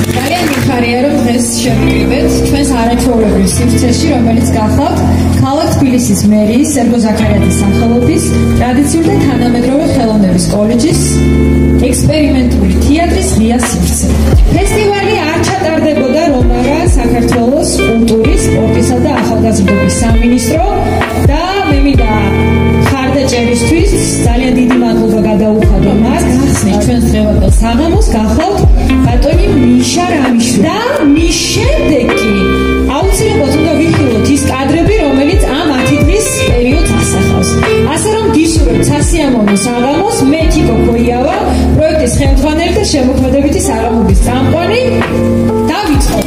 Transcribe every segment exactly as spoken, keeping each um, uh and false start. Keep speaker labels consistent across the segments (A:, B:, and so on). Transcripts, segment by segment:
A: ძალიან მიხარია, რომ დღეს შევიკრიბეთ ჩვენს არაჩვეულებრივ სივრცეში, რომელიც გახლავთ ქალაქ თბილისის მერიის სერგო ზაქარიაძის სახელობის ტრადიციული და თანამედროვე ხელოვნების კოლეჯის ექსპერიმენტული თეატრის ღია სივრცე. ფესტივალი არ ჩატარდებოდა, რომ არა საქართველოს კულტურის, სპორტისა და ახალგაზრდობის სამინისტრო და მე მინდა ხარდაჭერისთვის ძალიან დიდი მადლობა გადაუხადო მას გახსნით ჩვენს დღევანდელ საღამოს გახლავთ ბატონი მიშა რამიშვილი და მის შემდეგ კი აუცილებლად უნდა ვიხილოთ ის კადრები, რომელიც ამ ათი დღის პერიოდს ასახავს. ასე რომ გისურვებთ სასიამოვნო საღამოს. მე თიკო ქოიავა, პროექტის ხელმძღვანელი და შემოქმედებითი საღამოების წამყვანი. დავიწყოთ.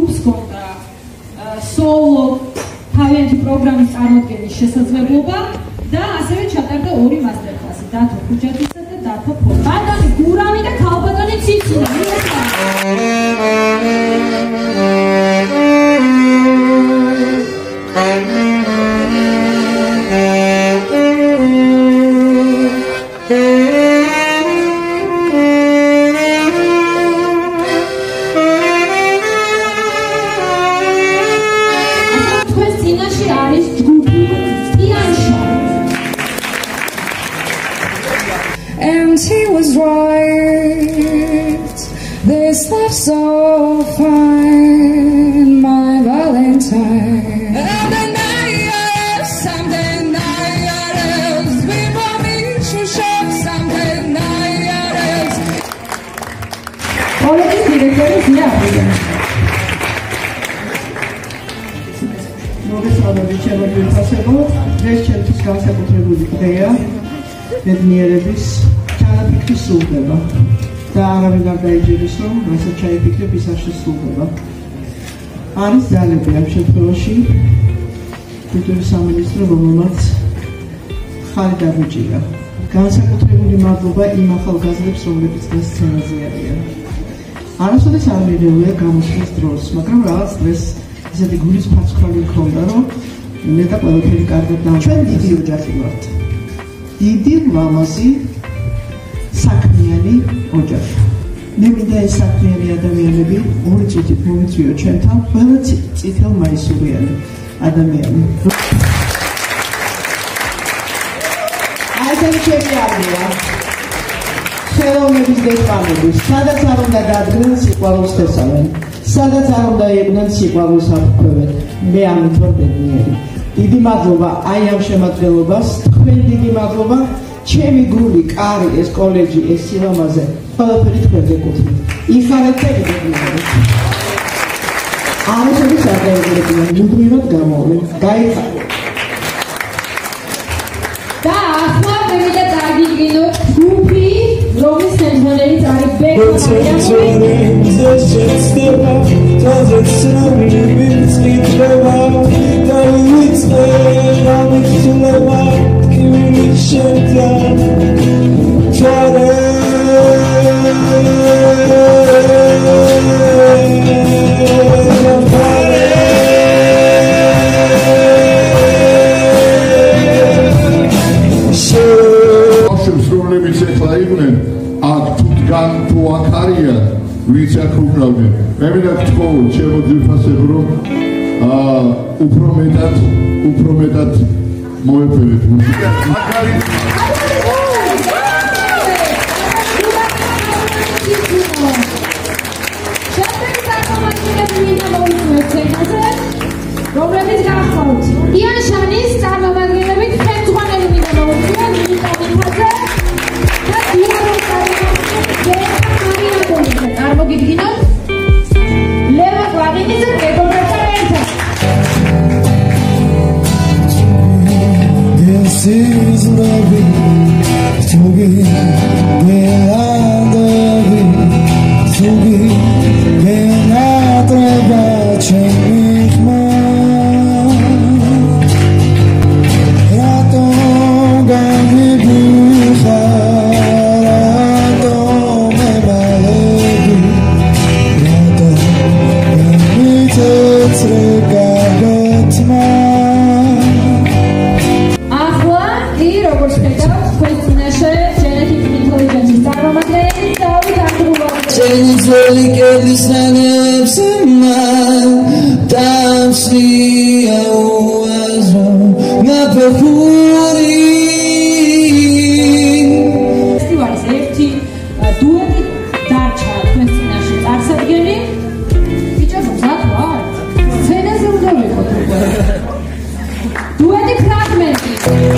A: ჯგუფს ჰქონდა სოლო თავიანთი პროგრამის წარმოდგენის შესაძლებლობა და ასევე ჩატარდა ორი მასტერ კლასი დათო ხუჯათისა და დათო ფოთის. ბატონი გურავი და ქალბატონი ციცინა.
B: And he was right. This love so fine, my Valentine. And the night, something night, we want me to show something night.
A: All of these directors, yeah.
C: მოგესალმებით ჩემო ძვირფასებო, დღეს ჩემთვის განსაკუთრებული დღეა ბედნიერების ჩანაფიქრის სრულდება და არავინ არ დაიჯეროს, რომ რასაც ჩაიფიქრებ, ის არ შესრულდება. არის ძალები ამ შემთხვევაში კულტურის სამინისტრო, რომელმაც ხარი დაგუჭირა. განსაკუთრებული მადლობა იმ ახალგაზრდებს, რომლებიც დღეს სცენაზე არიან. არასოდეს არ მიღებულია გამოსვლის დროს, მაგრამ რაღაც დღეს ისეთი გულის ფარცხვარი მქონდა, რომ მე და ყველაფერი კარგად დავჭერდა. ჩვენ დიდი ოჯახი ვართ. დიდი ლამაზი საქმიანი ოჯახი. მე მინდა ეს საქმიანი ადამიანები ორი წუთით მომიწვიო ჩვენთან ყველა წითელმაისურიანი ადამიანი. აი ეს ჩემი არია. ხელოვნების დესპანები, სადაც არ უნდა დადგნენ სიყვარულს თესავენ, სადაც არ უნდა იყვნენ სიყვარულს აფრქვევენ. მე ამით ვარ ბედნიერი. დიდი მადლობა აი ამ შემადგენლობას, თქვენ დიდი მადლობა, ჩემი გული, კარი, ეს კოლეჯი, ეს სილამაზე, ყველაფერი თქვენ გეკუთვნით. იხარეთ და გიგებინებთ. არასოდეს არ დაიგებინებთ, მუდმივად გამოვლენ, გაიხარეთ.
A: და ახლა მე მინდა დაგიგინოთ ჯგუფი, რომლის ხელმძღვანელი არის
D: თუ აქ არიან, ვინც აქ უკრავდნენ. მე მინდა გთხოვ ჩემო ძვირფასებო, რომ აა უფრო მეტად, უფრო მეტად მოეფერეთ მუსიკა. აქ არის
A: რომლებიც გახლავთ. იან შანის წარმომადგენლებით ხელმძღვანელი მინდა მოვუწიოთ მიკროფონზე და დიალოგ წარმოგიდგინოთ ლევან კვარიძე და გეგობრებთან ერთად.
E: This is loving to be loving to be not about change more. Rato gani buha
A: ახლა ი როგორც ხედავთ თქვენ წინაშე genetic intelligence-ის წარმომადგენელი დავით ანდრუვაძე.
E: Change slowly get this nerves in my damsi always na perfuri.
A: ფესტივალის ერთი დუეტი დარჩა თქვენ წინაშე წარსადგენი. ბიჭო მზად ვარ? სცენაზე უნდა ვიყოთ უკვე. დუეტი ფრაგმენტი.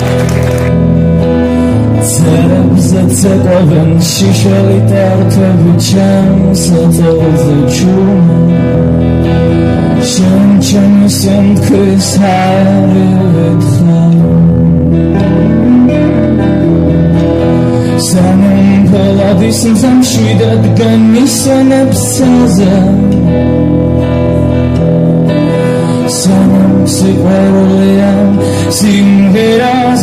E: Zацепован шишали тартовы чам сатовы чум Шем чем сен крыс харилет хам Саным поладисым замшвидат гамисен абсаза სიყვარულიან სიმღერას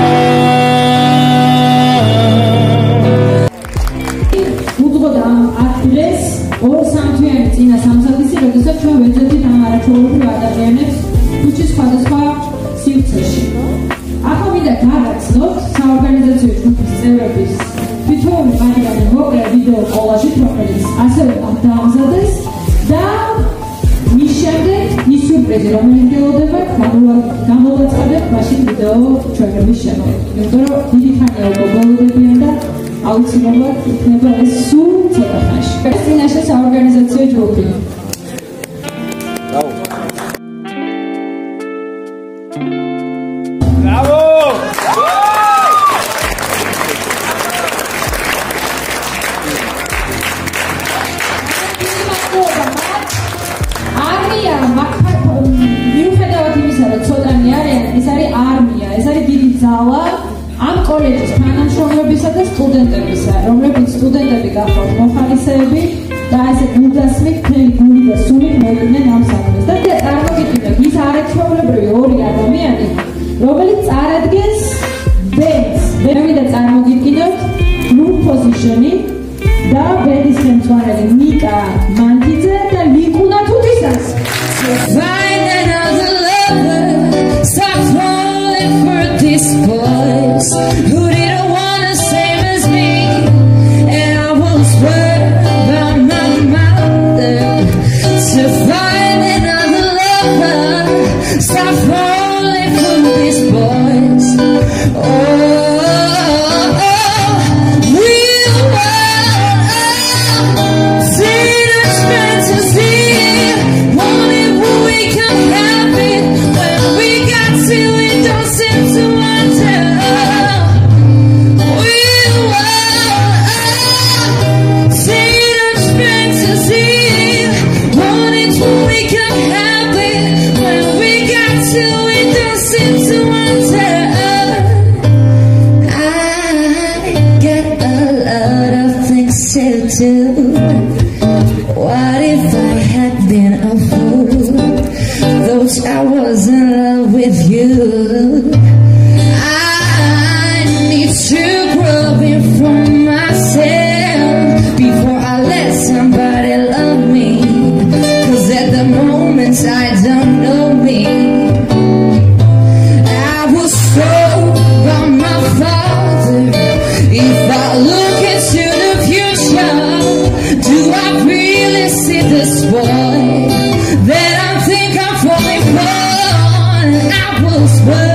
A: უძღოდა ამ ადგილეს ორ სამთვიანი წინა სამსახისი, როდესაც ჩვენ ვეძებდით ამ არაჩვეულებრივ ადამიანებს ქუჩის სხვადასხვა სივრცეში. ახლა მინდა გავაცნოთ საორგანიზაციო ჯგუფის წევრების თვითონ მაგარი მოკლე ვიდეო კოლაჟით, რომელიც ასევე დაამზადეს და მის შემდეგ ის სიურპრიზი, რომელიც გელოდება, გამოვაწყდეთ მაშინ ვიდეო ჩვენების შემდეგ. იმიტომ რომ დიდი ხანია უკვე გველოდებიან და აუცილებლად იქნება ეს სულ ცოტა ხანში. ეს წინაშე საორგანიზაციო ჯგუფი.
E: Bravo!
A: არმია, მიუხედავად იმისა, რომ ცოტანი არიან, ეს არის არმია, ეს არის დიდი ძალა ამ კოლეჯის თანამშრომლებისა და სტუდენტებისა, რომლებიც სტუდენტები გახავთ მოხალისეები და ესე გულდასმით, მთელი გული და სულით მოიყვნენ ამ საქმეს. და წარმოგიდგენთ, ის არაჩვეულებრივი ორი ადამიანი, რომელიც წარადგენს ბენდს. მე მინდა წარმოგიდგინოთ group position-ი და ბენდის ხელმძღვანელი ნიკა მანთიძე და ლიკუნა თუთისას.
B: Find another lover, stop falling for this boys who didn't want the same as me, and I will swear by my mother to find another lover, stop falling for these boys. Oh, oh, oh, real world, oh, see the fantasy. What if I had been a fool? Those I was in love with you. I need to grow it from myself before I let somebody love me. Cause at the moment I don't know me. I was told by my father, if I look into the future, do I really see this boy that I think I'm falling for? I will swear